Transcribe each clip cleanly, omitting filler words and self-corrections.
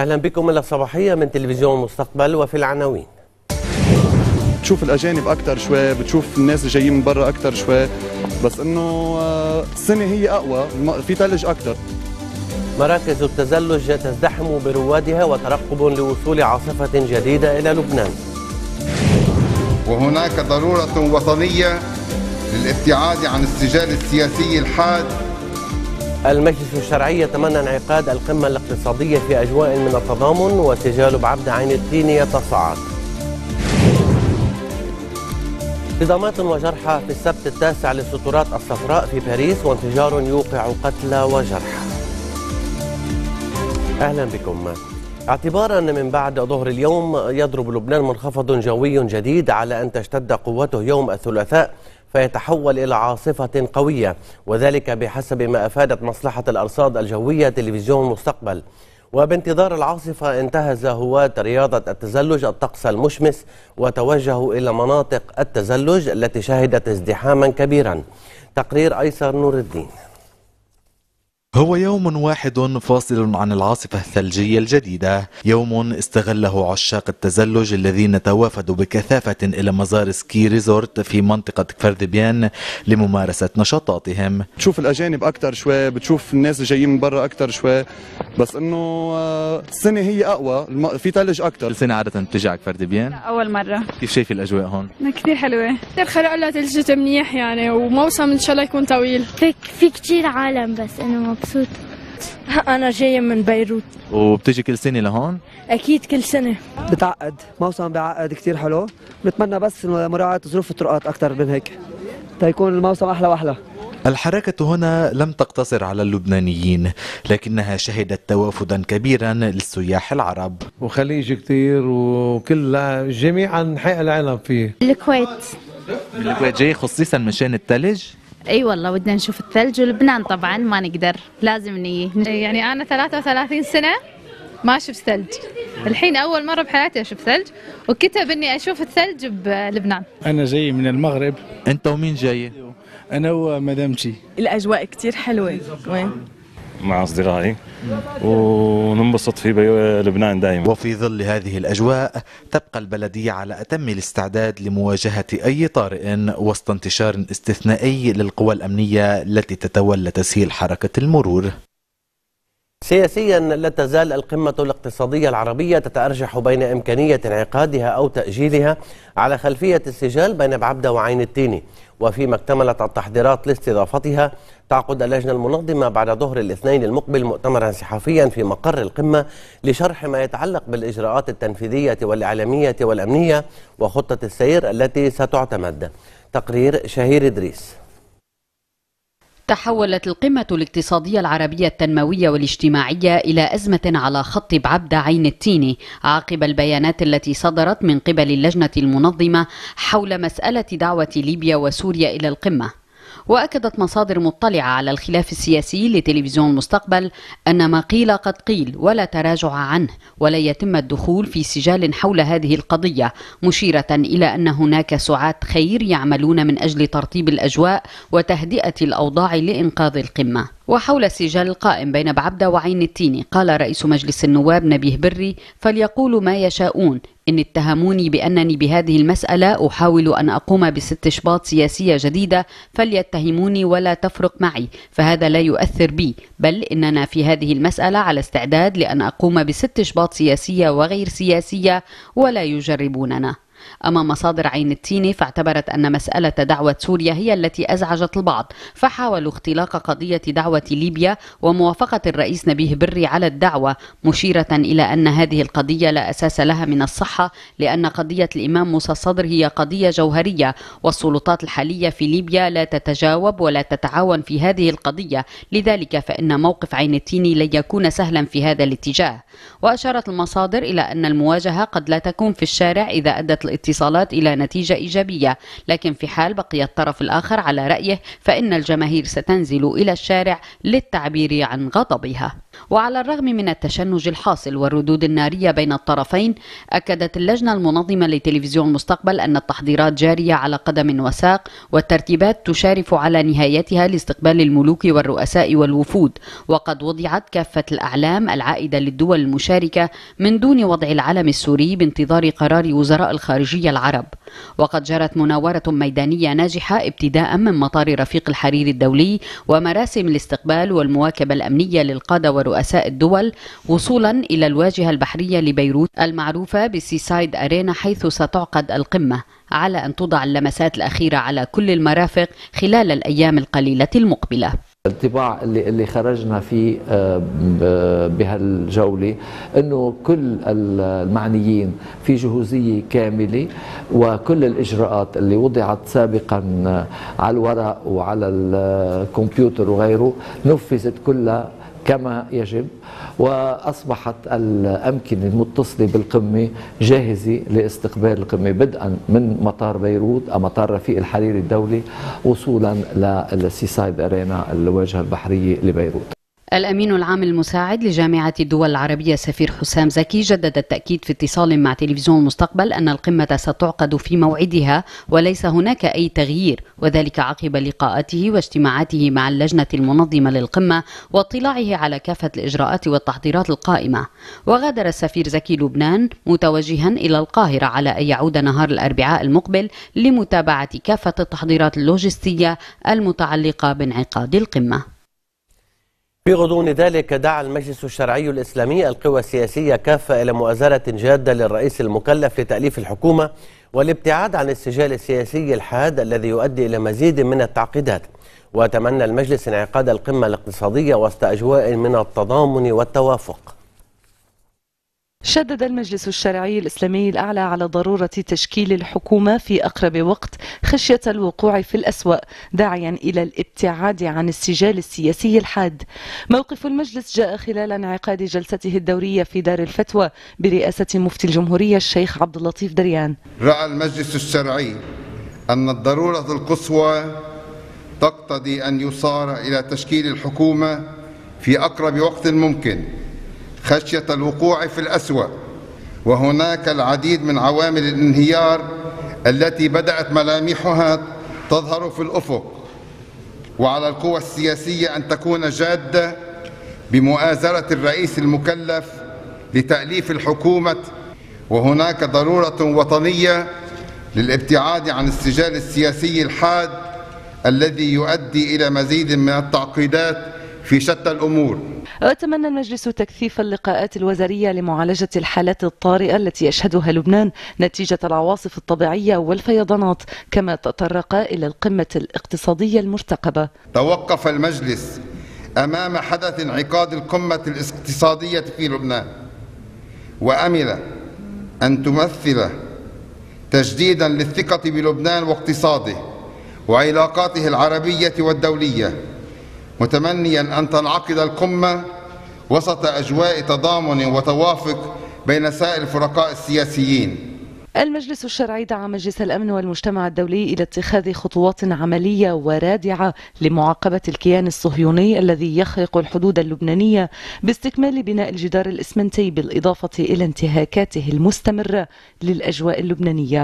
أهلا بكم إلى الصباحية من تلفزيون مستقبل. وفي العناوين: بتشوف الأجانب أكتر شوي، بتشوف الناس اللي جايين من برا أكتر شوي، بس إنه السنة هي أقوى، في ثلج أكتر. مراكز التزلج تزدحم بروادها وترقب لوصول عاصفة جديدة إلى لبنان. وهناك ضرورة وطنية للابتعاد عن السجال السياسي الحاد. المجلس الشرعي يتمنى انعقاد القمة الاقتصادية في أجواء من التضامن، وسجال بعبد عين التين يتصاعد. صدامات وجرحى في السبت التاسع للسترات الصفراء في باريس، وانفجار يوقع قتلى وجرحى. أهلا بكم. اعتبارا من بعد ظهر اليوم يضرب لبنان منخفض جوي جديد على أن تشتد قوته يوم الثلاثاء فيتحول إلى عاصفة قوية، وذلك بحسب ما أفادت مصلحة الأرصاد الجوية تلفزيون مستقبل. وبانتظار العاصفة انتهز هواة رياضة التزلج الطقس المشمس وتوجهوا إلى مناطق التزلج التي شهدت ازدحاما كبيرا. تقرير أيسر نور الدين. هو يوم واحد فاصل عن العاصفة الثلجية الجديدة، يوم استغله عشاق التزلج الذين توافدوا بكثافة إلى مزار سكي ريزورت في منطقة فردبيان لممارسة نشاطاتهم. بتشوف الأجانب أكتر شوي، بتشوف الناس اللي جايين من برا أكتر شوي، بس إنه السنة هي أقوى، في ثلج أكتر. السنة عادة بتجي فردبيان؟ أول مرة. كيف شايف الأجواء هون؟ كثير حلوة، كثير خلق ثلجت منيح يعني، وموسم إن شاء الله يكون طويل. في كثير عالم، بس أنا مبسوط. أنا جاية من بيروت. وبتجي كل سنة لهون؟ أكيد كل سنة. بتعقد، موسم بعقد كتير حلو، بنتمنى بس مراعاة ظروف الطرقات أكتر من هيك تيكون الموسم أحلى وأحلى. الحركة هنا لم تقتصر على اللبنانيين، لكنها شهدت توافدا كبيرا للسياح العرب. وخليج كتير وكل جميع أنحاء العالم فيه. الكويت. من الكويت جاي خصيصا مشان الثلج؟ اي والله بدنا نشوف الثلج، ولبنان طبعا ما نقدر، لازم يعني انا 33 سنه ما شفت ثلج، الحين اول مره بحياتي اشوف ثلج، وكتب اني اشوف الثلج بلبنان. انا جاي من المغرب. انت ومين جاي؟ انا ومدامتي. الاجواء كتير حلوه. وين؟ مع أصدقائي وننبسط في لبنان دائما. وفي ظل هذه الأجواء تبقى البلدية على أتم الاستعداد لمواجهة أي طارئ وسط انتشار استثنائي للقوى الأمنية التي تتولى تسهيل حركة المرور. سياسيا لا تزال القمة الاقتصادية العربية تتأرجح بين إمكانية انعقادها أو تأجيلها على خلفية السجال بين بعبدة وعين التين. وفيما اكتملت التحضيرات لاستضافتها، تعقد اللجنة المنظمة بعد ظهر الاثنين المقبل مؤتمرا صحفيا في مقر القمة لشرح ما يتعلق بالإجراءات التنفيذية والإعلامية والأمنية وخطة السير التي ستعتمد. تقرير شهير إدريس. تحولت القمة الاقتصادية العربية التنموية والاجتماعية إلى أزمة على خط بعبدة عين التين عقب البيانات التي صدرت من قبل اللجنة المنظمة حول مسألة دعوة ليبيا وسوريا إلى القمة. وأكدت مصادر مطلعة على الخلاف السياسي لتلفزيون مستقبل أن ما قيل قد قيل ولا تراجع عنه، ولا يتم الدخول في سجال حول هذه القضية، مشيرة إلى أن هناك سعاة خير يعملون من أجل ترطيب الأجواء وتهدئة الأوضاع لإنقاذ القمة. وحول السجال القائم بين بعبدة وعين التين قال رئيس مجلس النواب نبيه بري: فليقولوا ما يشاءون، إن اتهموني بأنني بهذه المسألة أحاول أن أقوم باستشباط سياسية جديدة فليتهموني ولا تفرق معي، فهذا لا يؤثر بي، بل إننا في هذه المسألة على استعداد لأن أقوم باستشباط سياسية وغير سياسية ولا يجربوننا. أما مصادر عين التين فاعتبرت أن مسألة دعوة سوريا هي التي أزعجت البعض، فحاولوا اختلاق قضية دعوة ليبيا وموافقة الرئيس نبيه بري على الدعوة، مشيرة إلى أن هذه القضية لا أساس لها من الصحة، لأن قضية الإمام موسى الصدر هي قضية جوهرية، والسلطات الحالية في ليبيا لا تتجاوب ولا تتعاون في هذه القضية، لذلك فإن موقف عين التين لن يكون سهلا في هذا الاتجاه. وأشارت المصادر إلى أن المواجهة قد لا تكون في الشارع إذا أدت الاتصالات إلى نتيجة إيجابية، لكن في حال بقي الطرف الآخر على رأيه فإن الجماهير ستنزل إلى الشارع للتعبير عن غضبها. وعلى الرغم من التشنج الحاصل والردود النارية بين الطرفين، أكدت اللجنة المنظمة لتلفزيون مستقبل أن التحضيرات جارية على قدم وساق، والترتيبات تشارف على نهايتها لاستقبال الملوك والرؤساء والوفود، وقد وضعت كافة الأعلام العائدة للدول المشاركة من دون وضع العلم السوري بانتظار قرار وزراء الخارجية العرب. وقد جرت مناورة ميدانية ناجحة ابتداء من مطار رفيق الحريري الدولي ومراسم الاستقبال والمواكبة الأمنية للقادة ورؤساء الدول، وصولا إلى الواجهة البحرية لبيروت المعروفة بالسيسايد أرينا، حيث ستعقد القمة، على أن توضع اللمسات الأخيرة على كل المرافق خلال الأيام القليلة المقبلة. الانطباع اللي خرجنا فيه بهالجولة أنه كل المعنيين في جهوزية كاملة، وكل الإجراءات اللي وضعت سابقا على الورق وعلى الكمبيوتر وغيره نفذت كلها كما يجب، وأصبحت الأمكنة المتصلة بالقمة جاهزة لاستقبال القمة، بدءا من مطار بيروت أو مطار رفيق الحريري الدولي وصولا للسيسايد أرينا الواجهة البحرية لبيروت. الأمين العام المساعد لجامعة الدول العربية سفير حسام زكي جدد التأكيد في اتصال مع تلفزيون المستقبل أن القمة ستعقد في موعدها وليس هناك أي تغيير، وذلك عقب لقاءاته واجتماعاته مع اللجنة المنظمة للقمة واطلاعه على كافة الإجراءات والتحضيرات القائمة. وغادر السفير زكي لبنان متوجها إلى القاهرة على أن يعود نهار الأربعاء المقبل لمتابعة كافة التحضيرات اللوجستية المتعلقة بانعقاد القمة. في غضون ذلك دعا المجلس الشرعي الإسلامي القوى السياسية كافة إلى مؤازرة جادة للرئيس المكلف لتأليف الحكومة والابتعاد عن السجال السياسي الحاد الذي يؤدي إلى مزيد من التعقيدات. وتمنى المجلس انعقاد القمة الاقتصادية وسط أجواء من التضامن والتوافق. شدد المجلس الشرعي الإسلامي الأعلى على ضرورة تشكيل الحكومة في أقرب وقت خشية الوقوع في الأسوأ، داعيا إلى الابتعاد عن السجال السياسي الحاد. موقف المجلس جاء خلال انعقاد جلسته الدورية في دار الفتوى برئاسة مفتي الجمهورية الشيخ عبد اللطيف دريان. رأى المجلس الشرعي أن الضرورة القصوى تقتضي أن يصار إلى تشكيل الحكومة في أقرب وقت ممكن خشية الوقوع في الأسوأ، وهناك العديد من عوامل الانهيار التي بدأت ملامحها تظهر في الأفق، وعلى القوى السياسية أن تكون جادة بمؤازرة الرئيس المكلف لتأليف الحكومة، وهناك ضرورة وطنية للابتعاد عن السجال السياسي الحاد الذي يؤدي إلى مزيد من التعقيدات في شتى الأمور. وتمنى المجلس تكثيف اللقاءات الوزارية لمعالجة الحالات الطارئة التي يشهدها لبنان نتيجة العواصف الطبيعية والفيضانات، كما تطرق إلى القمة الاقتصادية المرتقبة. توقف المجلس أمام حدث انعقاد القمة الاقتصادية في لبنان، وأمل أن تمثل تجديدا للثقة بلبنان واقتصاده وعلاقاته العربية والدولية، متمنيا أن تنعقد القمة وسط أجواء تضامن وتوافق بين سائر الفرقاء السياسيين. المجلس الشرعي دعا مجلس الأمن والمجتمع الدولي إلى اتخاذ خطوات عملية ورادعة لمعاقبة الكيان الصهيوني الذي يخرق الحدود اللبنانية باستكمال بناء الجدار الإسمنتي، بالإضافة إلى انتهاكاته المستمرة للأجواء اللبنانية.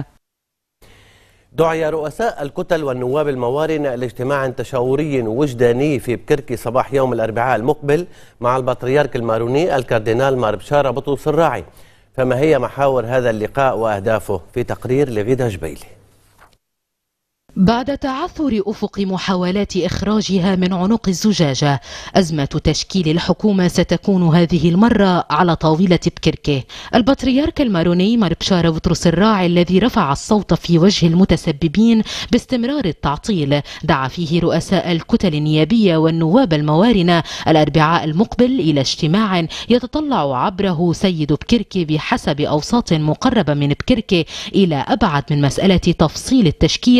دعي رؤساء الكتل والنواب الموارنة لاجتماع تشاوري وجداني في بكركي صباح يوم الأربعاء المقبل مع البطريرك الماروني الكاردينال مار بشارة بطرس الراعي. فما هي محاور هذا اللقاء وأهدافه؟ في تقرير لغيدا جبيلي. بعد تعثر أفق محاولات إخراجها من عنق الزجاجة، أزمة تشكيل الحكومة ستكون هذه المرة على طاولة بكركي. البطريرك الماروني مار بشارة بطرس الراعي الذي رفع الصوت في وجه المتسببين باستمرار التعطيل دعا فيه رؤساء الكتل النيابية والنواب الموارنة الأربعاء المقبل إلى اجتماع يتطلع عبره سيد بكركي بحسب أوساط مقربة من بكركي إلى أبعد من مسألة تفصيل التشكيل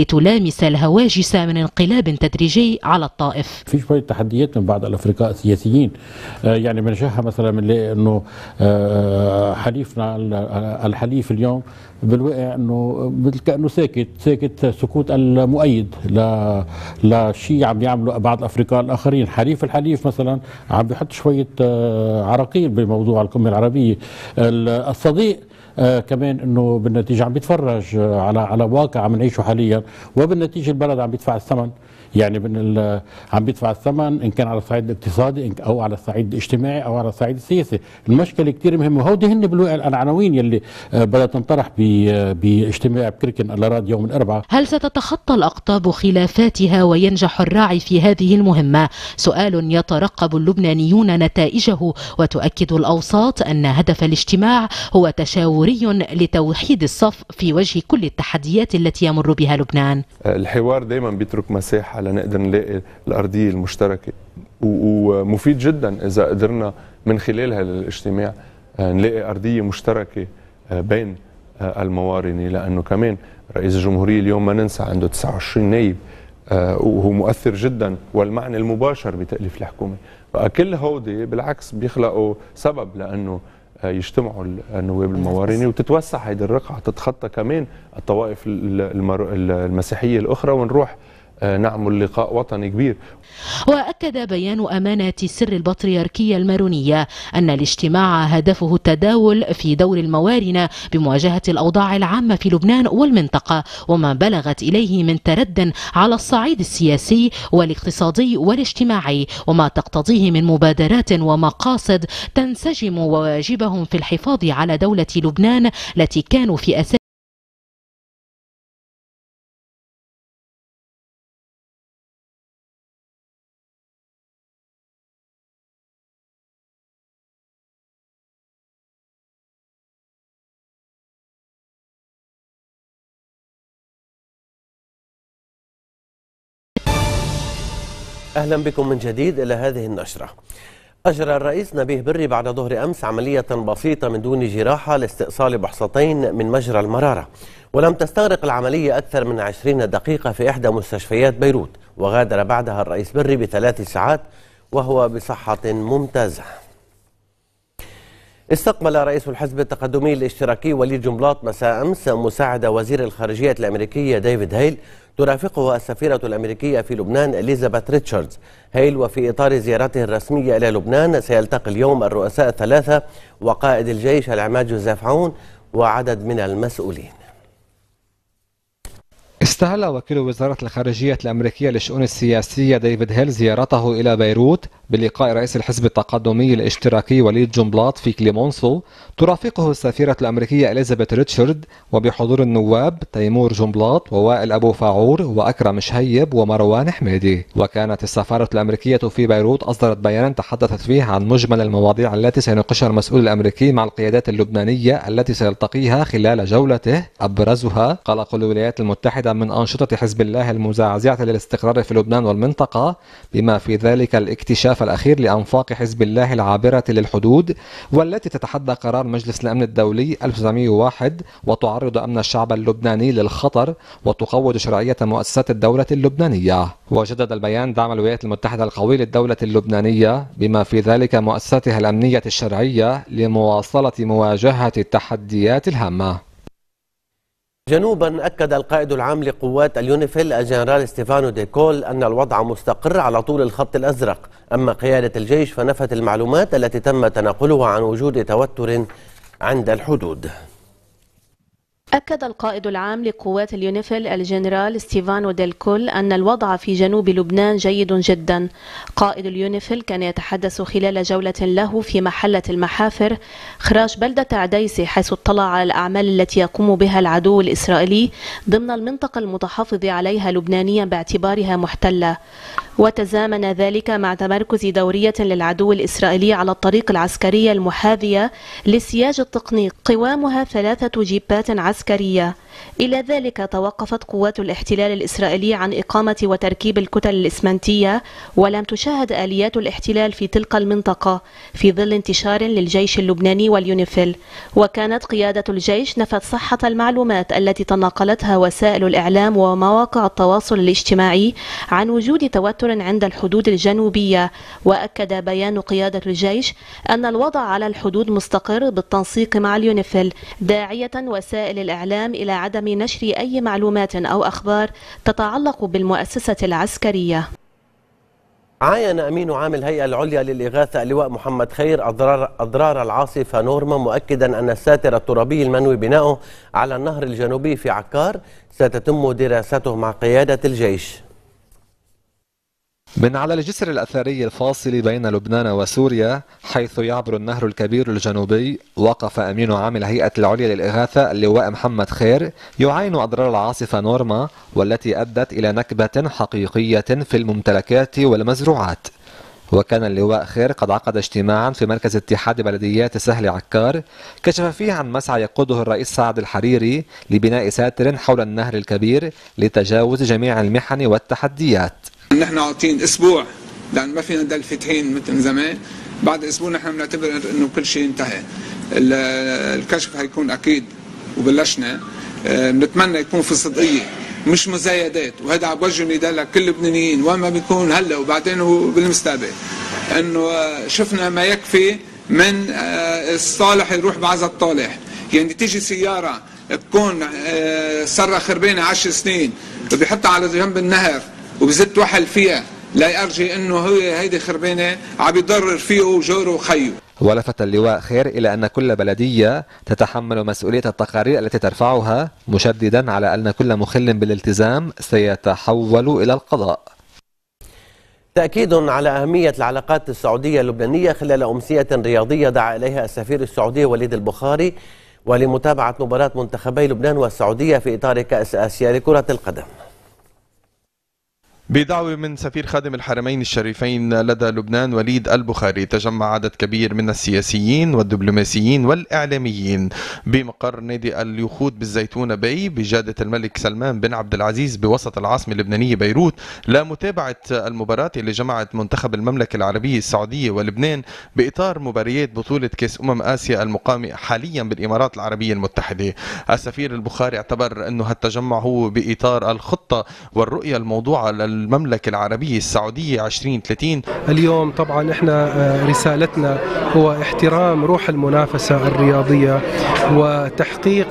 لتلامس الهواجس من انقلاب تدريجي على الطائف. في شوية تحديات من بعض الأفرقاء السياسيين، يعني بنشاهدها مثلا بنلاقي أنه حليفنا الحليف اليوم بالواقع أنه كأنه ساكت سكوت المؤيد لشيء عم يعملوا بعض الأفرقاء الآخرين. الحليف مثلا عم بيحط شوية عراقيل بموضوع القمة العربية. الصديق كمان انه بالنتيجه عم بيتفرج على واقع عم نعيشه حاليا، وبالنتيجه البلد عم بيدفع الثمن، يعني عم بيدفع الثمن ان كان على الصعيد الاقتصادي او على الصعيد الاجتماعي او على الصعيد السياسي. المشكله كثير مهمه، وهودي هن بالواقع العناوين يلي بدها تنطرح باجتماع بكركن الاراد يوم الاربعاء. هل ستتخطى الاقطاب خلافاتها وينجح الراعي في هذه المهمه؟ سؤال يترقب اللبنانيون نتائجه، وتؤكد الاوساط ان هدف الاجتماع هو تشاوري لتوحيد الصف في وجه كل التحديات التي يمر بها لبنان. الحوار دائما بيترك مساحه لنقدر نلاقي الارضيه المشتركه، ومفيد جدا اذا قدرنا من خلال هذا الاجتماع نلاقي ارضيه مشتركه بين الموارنه، لانه كمان رئيس الجمهوريه اليوم ما ننسى عنده 29 نائب وهو مؤثر جدا والمعنى المباشر بتأليف الحكومه، فكل هودي بالعكس بيخلقوا سبب لانه يجتمعوا النواب الموارنه وتتوسع هيدي الرقعه، تتخطى كمان الطوائف المسيحيه الاخرى ونروح نعمل لقاء وطني كبير. وأكد بيان أمانة سر البطريركية المارونية أن الاجتماع هدفه التداول في دور الموارنة بمواجهة الأوضاع العامة في لبنان والمنطقة وما بلغت إليه من ترد على الصعيد السياسي والاقتصادي والاجتماعي، وما تقتضيه من مبادرات ومقاصد تنسجم وواجبهم في الحفاظ على دولة لبنان التي كانوا في أساس أهلا بكم من جديد إلى هذه النشرة. أجرى الرئيس نبيه بري بعد ظهر أمس عملية بسيطة من دون جراحة لاستئصال بحصتين من مجرى المرارة، ولم تستغرق العملية أكثر من 20 دقيقة في إحدى مستشفيات بيروت، وغادر بعدها الرئيس بري ب3 ساعات وهو بصحة ممتازة. استقبل رئيس الحزب التقدمي الاشتراكي وليد جنبلاط مساء أمس مساعد وزير الخارجية الأمريكية ديفيد هيل، ترافقه السفيرة الأمريكية في لبنان إليزابيث ريتشاردز. هيل وفي إطار زيارته الرسمية إلى لبنان سيلتقي اليوم الرؤساء الثلاثة وقائد الجيش العماد جوزيف عون وعدد من المسؤولين. استهل وكيل وزارة الخارجية الأمريكية للشؤون السياسية ديفيد هيل زيارته إلى بيروت بلقاء رئيس الحزب التقدمي الاشتراكي وليد جنبلاط في كليمونسو، ترافقه السفيرة الأمريكية إليزابيث ريتشارد وبحضور النواب تيمور جنبلاط ووائل أبو فاعور وأكرم شهيب ومروان حميدي. وكانت السفارة الأمريكية في بيروت أصدرت بيانا تحدثت فيه عن مجمل المواضيع التي سيناقشها المسؤول الأمريكي مع القيادات اللبنانية التي سيلتقيها خلال جولته، أبرزها قلق الولايات المتحدة من أنشطة حزب الله المزعزعة للاستقرار في لبنان والمنطقة، بما في ذلك الاكتشاف الأخير لأنفاق حزب الله العابرة للحدود والتي تتحدى قرار مجلس الأمن الدولي 1901 وتعرض أمن الشعب اللبناني للخطر وتقوض شرعية مؤسسات الدولة اللبنانية. وجدد البيان دعم الولايات المتحدة القوي للدولة اللبنانية بما في ذلك مؤسساتها الأمنية الشرعية لمواصلة مواجهة التحديات الهامة. جنوبا أكد القائد العام لقوات اليونيفيل الجنرال ستيفانو ديكول أن الوضع مستقر على طول الخط الأزرق، أما قيادة الجيش فنفت المعلومات التي تم تناقلها عن وجود توتر عند الحدود. أكد القائد العام لقوات اليونيفيل الجنرال ستيفانو ديكول أن الوضع في جنوب لبنان جيد جدا. قائد اليونيفيل كان يتحدث خلال جولة له في محلة المحافر خراج بلدة عديسي، حيث اطلع على الأعمال التي يقوم بها العدو الإسرائيلي ضمن المنطقة المتحفظ عليها لبنانيا باعتبارها محتلة. وتزامن ذلك مع تمركز دورية للعدو الإسرائيلي على الطريق العسكرية المحاذية لسياج التقنيق، قوامها 3 جيبات عسكرية. إلى ذلك توقفت قوات الاحتلال الإسرائيلي عن إقامة وتركيب الكتل الإسمنتية، ولم تشاهد آليات الاحتلال في تلك المنطقة في ظل انتشار للجيش اللبناني واليونيفيل. وكانت قيادة الجيش نفت صحة المعلومات التي تناقلتها وسائل الإعلام ومواقع التواصل الاجتماعي عن وجود توتر عند الحدود الجنوبية. وأكد بيان قيادة الجيش أن الوضع على الحدود مستقر بالتنسيق مع اليونيفيل، داعية وسائل الإعلام إلى عدم نشر أي معلومات أو أخبار تتعلق بالمؤسسة العسكرية. عاين أمين عام الهيئة العليا للإغاثة اللواء محمد خير أضرار العاصفة نورما، مؤكدا أن الساتر الترابي المنوي بناؤه على النهر الجنوبي في عكار ستتم دراسته مع قيادة الجيش. من على الجسر الأثري الفاصل بين لبنان وسوريا حيث يعبر النهر الكبير الجنوبي، وقف أمين عام الهيئة العليا للإغاثة اللواء محمد خير يعاين أضرار العاصفة نورما، والتي أدت إلى نكبة حقيقية في الممتلكات والمزروعات. وكان اللواء خير قد عقد اجتماعا في مركز اتحاد بلديات سهل عكار كشف فيه عن مسعى يقوده الرئيس سعد الحريري لبناء ساتر حول النهر الكبير لتجاوز جميع المحن والتحديات. نحن عاطين اسبوع لان ما فينا نضل فاتحين مثل زمان، بعد اسبوع نحن بنعتبر انه كل شيء انتهى. الكشف هيكون اكيد وبلشنا، بنتمنى يكون في صدقيه مش مزايدات، وهذا عم بوجه نداء لكل اللبنانيين وين ما بيكون هلا وبعدين وبالمستقبل، انه شفنا ما يكفي من الصالح يروح بعزة الطالح. يعني تيجي سياره تكون سره خربانه 10 سنين وبيحطها على جنب النهر وبزت وحل فيها لا يرجي انه هيدي خربانه عم يضرر فيه وجوره وخيه. ولفت اللواء خير إلى أن كل بلدية تتحمل مسؤولية التقارير التي ترفعها، مشددا على أن كل مخل بالالتزام سيتحول إلى القضاء. تأكيد على أهمية العلاقات السعودية اللبنانية خلال أمسية رياضية دعا إليها السفير السعودي وليد البخاري، ولمتابعة مباراة منتخبي لبنان والسعودية في إطار كأس آسيا لكرة القدم. بدعوة من سفير خادم الحرمين الشريفين لدى لبنان وليد البخاري، تجمع عدد كبير من السياسيين والدبلوماسيين والإعلاميين بمقر نادي اليخوت بالزيتونة باي بجادة الملك سلمان بن عبد العزيز بوسط العاصمة اللبنانية بيروت لمتابعة المباراة اللي جمعت منتخب المملكة العربية السعودية ولبنان بإطار مباريات بطولة كأس آسيا المقامة حاليا بالإمارات العربية المتحدة. السفير البخاري اعتبر أنه هالتجمع هو بإطار الخطة والرؤية الموضوعة المملكة العربية السعودية 2030. اليوم طبعا احنا رسالتنا هو احترام روح المنافسة الرياضية وتحقيق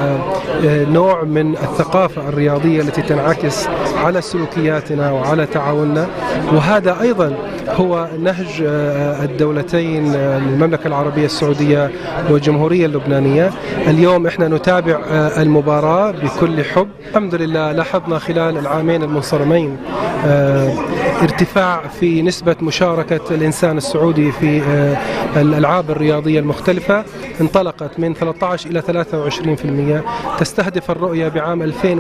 نوع من الثقافة الرياضية التي تنعكس على سلوكياتنا وعلى تعاوننا، وهذا أيضا هو نهج الدولتين المملكة العربية السعودية والجمهورية اللبنانية. اليوم احنا نتابع المباراة بكل حب. الحمد لله لاحظنا خلال العامين المنصرمين ارتفاع في نسبة مشاركة الإنسان السعودي في الألعاب الرياضية المختلفة، انطلقت من 13 إلى 23%. تستهدف الرؤية بعام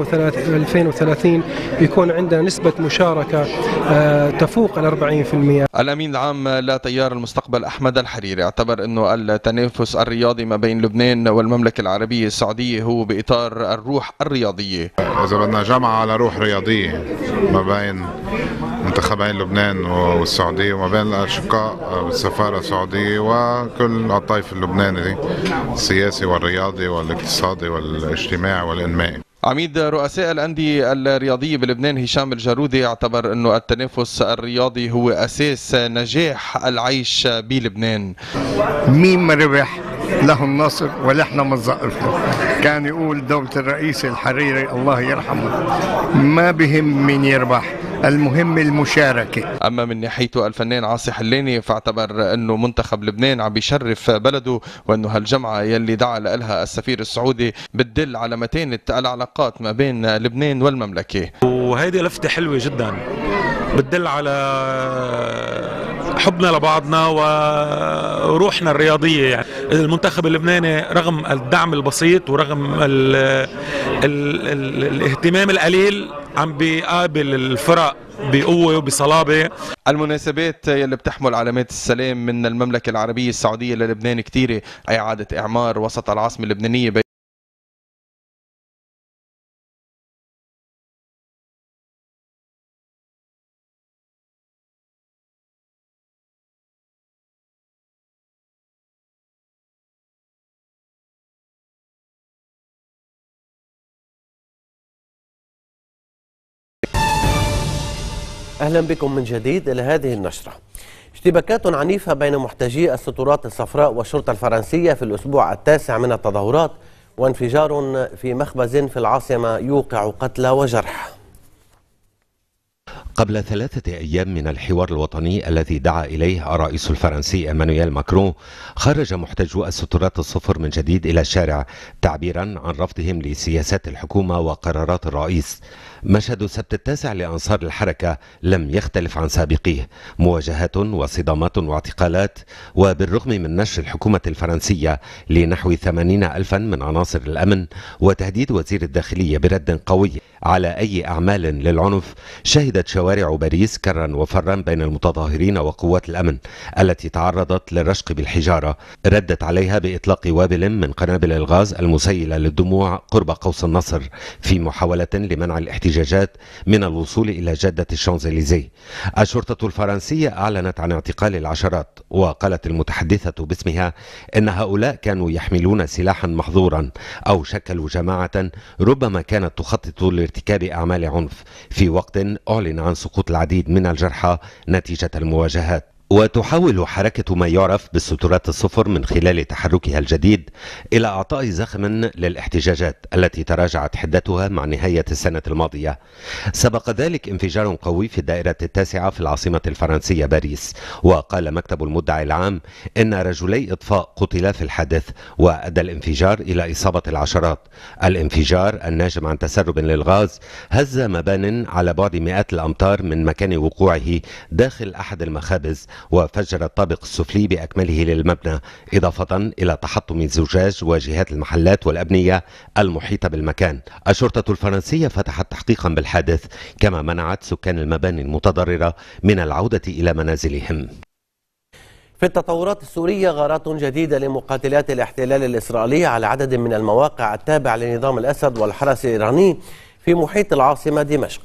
2030 يكون عندنا نسبة مشاركة تفوق 40%. الأمين العام لتيار المستقبل أحمد الحريري اعتبر أنه التنافس الرياضي ما بين لبنان والمملكة العربية السعودية هو بإطار الروح الرياضية. إذا بدنا جمعة على روح رياضية ما بين منتخبين لبنان والسعودية وما بين الأشقاء بالسفارة السعودية وكل الطيف اللبناني السياسي والرياضي والاقتصادي والاجتماعي والإنمائي. عميد رؤساء الأندية الرياضية بلبنان هشام الجارودي اعتبر أنه التنافس الرياضي هو أساس نجاح العيش بلبنان. مين ما ربح له النصر ونحن متزقفين. كان يقول دولة الرئيس الحريري الله يرحمه ما بهم مين يربح، المهم المشاركة. أما من ناحيته الفنان عاصي حلاني فاعتبر أنه منتخب لبنان عم بيشرف بلده، وأنه هالجمعة يلي دعا لها السفير السعودي بتدل على متانة العلاقات ما بين لبنان والمملكة. وهيدي لفتة حلوة جدا بتدل على حبنا لبعضنا وروحنا الرياضية. يعني المنتخب اللبناني رغم الدعم البسيط ورغم الاهتمام القليل عم بيقابل الفرق بقوة وبصلابة. المناسبات يلي بتحمل علامات السلام من المملكة العربية السعودية للبنان كتيرة، إعادة إعمار وسط العاصمة اللبنانية أهلا بكم من جديد إلى هذه النشرة. اشتباكات عنيفة بين محتجي السترات الصفراء والشرطة الفرنسية في الأسبوع التاسع من التظاهرات، وانفجار في مخبز في العاصمة يوقع قتلى وجرحى. قبل 3 أيام من الحوار الوطني الذي دعا إليه الرئيس الفرنسي إيمانويل ماكرون، خرج محتجو السترات الصفر من جديد إلى الشارع تعبيرا عن رفضهم لسياسات الحكومة وقرارات الرئيس. مشهد السبت التاسع لأنصار الحركة لم يختلف عن سابقيه، مواجهات وصدامات واعتقالات، وبالرغم من نشر الحكومة الفرنسية لنحو 80,000 من عناصر الأمن وتهديد وزير الداخلية برد قوي على أي أعمال للعنف، شهدت شوارع باريس كرا وفرا بين المتظاهرين وقوات الأمن التي تعرضت للرشق بالحجارة، ردت عليها بإطلاق وابل من قنابل الغاز المسيلة للدموع قرب قوس النصر في محاولة لمنع الاحتجاجات من الوصول إلى جادة الشانزليزيه. الشرطة الفرنسية أعلنت عن اعتقال العشرات، وقالت المتحدثة باسمها إن هؤلاء كانوا يحملون سلاحا محظورا أو شكلوا جماعة ربما كانت تخطط لارتكاب أعمال عنف، في وقت أعلن عن سقوط العديد من الجرحى نتيجة المواجهات. وتحاول حركة ما يعرف بالسترات الصفر من خلال تحركها الجديد إلى إعطاء زخم للاحتجاجات التي تراجعت حدتها مع نهاية السنة الماضية. سبق ذلك انفجار قوي في الدائرة التاسعة في العاصمة الفرنسية باريس، وقال مكتب المدعي العام إن رجلي إطفاء قتلا في الحادث، وأدى الانفجار إلى إصابة العشرات. الانفجار الناجم عن تسرب للغاز هز مبان على بعد مئات الأمتار من مكان وقوعه داخل أحد المخابز، وفجر الطابق السفلي بأكمله للمبنى، إضافة إلى تحطم الزجاج وجهات المحلات والأبنية المحيطة بالمكان. الشرطة الفرنسية فتحت تحقيقا بالحادث، كما منعت سكان المباني المتضررة من العودة إلى منازلهم. في التطورات السورية، غارات جديدة لمقاتلات الاحتلال الإسرائيلي على عدد من المواقع التابعة لنظام الأسد والحرس الإيراني في محيط العاصمة دمشق.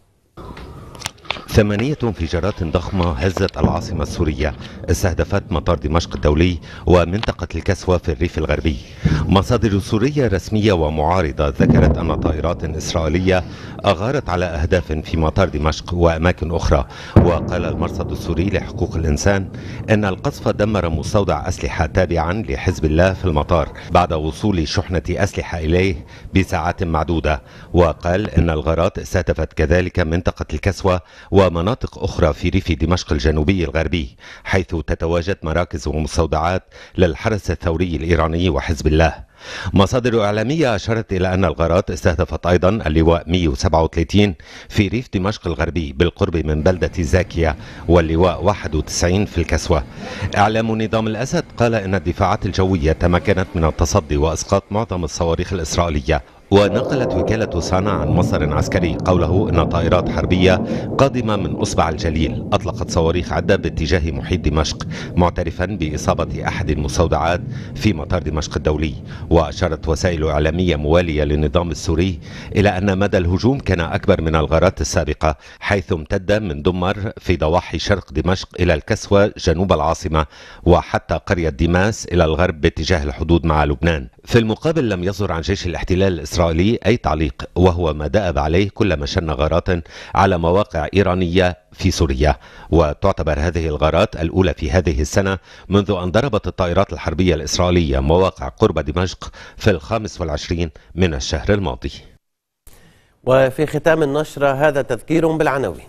8 انفجارات ضخمة هزت العاصمة السورية، استهدفت مطار دمشق الدولي ومنطقة الكسوة في الريف الغربي. مصادر سورية رسمية ومعارضة ذكرت أن طائرات إسرائيلية أغارت على أهداف في مطار دمشق وأماكن أخرى. وقال المرصد السوري لحقوق الإنسان أن القصف دمر مستودع أسلحة تابعا لحزب الله في المطار بعد وصول شحنة أسلحة إليه بساعات معدودة. وقال أن الغارات استهدفت كذلك منطقة الكسوة ومناطق أخرى في ريف دمشق الجنوبي الغربي، حيث تتواجد مراكز ومستودعات للحرس الثوري الإيراني وحزب الله. مصادر إعلامية أشارت إلى أن الغارات استهدفت أيضا اللواء 137 في ريف دمشق الغربي بالقرب من بلدة زاكية، واللواء 91 في الكسوة. إعلام نظام الأسد قال أن الدفاعات الجوية تمكنت من التصدي وإسقاط معظم الصواريخ الإسرائيلية. ونقلت وكالة صانا عن مصدر عسكري قوله أن طائرات حربية قادمة من أصبع الجليل أطلقت صواريخ عدة باتجاه محيط دمشق، معترفا بإصابة أحد المستودعات في مطار دمشق الدولي. وأشارت وسائل إعلامية موالية للنظام السوري إلى أن مدى الهجوم كان أكبر من الغارات السابقة، حيث امتد من دمر في ضواحي شرق دمشق إلى الكسوة جنوب العاصمة، وحتى قرية ديماس إلى الغرب باتجاه الحدود مع لبنان. في المقابل لم يصدر عن جيش الاحتلال الإسرائيلي أي تعليق، وهو ما دأب عليه كلما شن غارات على مواقع إيرانية في سوريا. وتعتبر هذه الغارات الأولى في هذه السنة منذ أن ضربت الطائرات الحربية الإسرائيلية مواقع قرب دمشق في 25 من الشهر الماضي. وفي ختام النشرة هذا تذكير بالعناوين.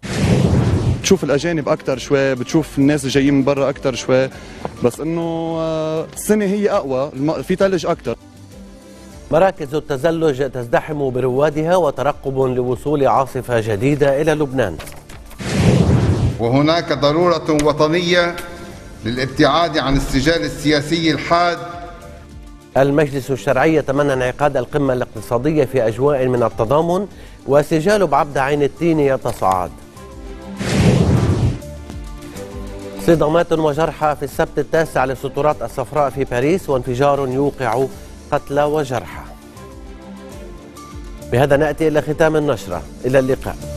بتشوف الأجانب أكتر شوي، بتشوف الناس جايين من برا أكتر شوي، بس إنه السنة هي أقوى، في ثلج أكتر. مراكز التزلج تزدحم بروادها وترقب لوصول عاصفة جديدة إلى لبنان. وهناك ضرورة وطنية للابتعاد عن السجال السياسي الحاد. المجلس الشرعي يتمنى انعقاد القمة الاقتصادية في أجواء من التضامن، وسجال بعبد عين التين يتصاعد. صدامات وجرحى في السبت التاسع للسترات الصفراء في باريس، وانفجار يوقع قتلى وجرحى. بهذا نأتي إلى ختام النشرة، إلى اللقاء.